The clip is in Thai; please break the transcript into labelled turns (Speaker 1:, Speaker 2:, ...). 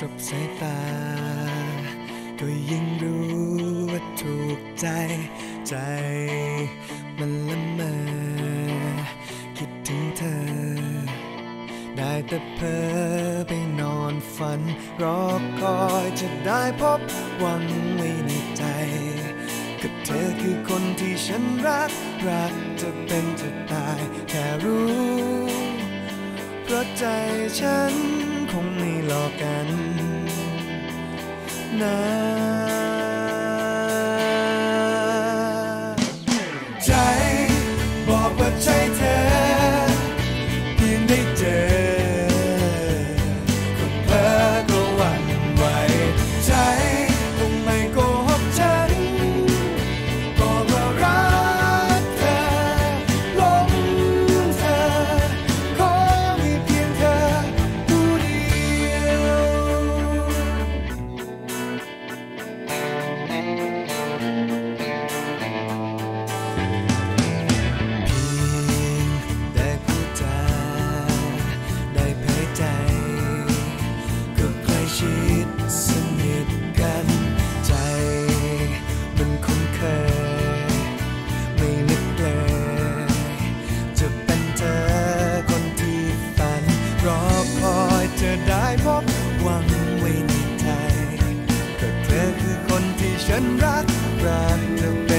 Speaker 1: บสายตาก็ยิ่งรู้ว่าถูกใจมันละเมอคิดถึงเธอได้แต่เพ้อไปนอนฝันรอคอยจะได้พบหวังไว้ในใจก็เธอคือคนที่ฉันรักจะเป็นจะตายแค่รู้เพราะใจฉันคงไม่หลอกกันนะใจบอกว่าใช่เธอเพียงได้เจอก็เพ้อก็หวั่นไหวใจคงไม่โกหกฉันบอกว่ารักเธอหลงเธอขอมีเพียงเธอผู้เดียวได้พูดจาได้เผยใจก็ใกล้ชิดสนิทกันใจมันคุ้นเคยไม่นึกเลยจะเป็นเธอคนที่ฝันรอคอยจะได้พบหวังไว้ในใจก็เธอคือคนที่ฉันรักจะ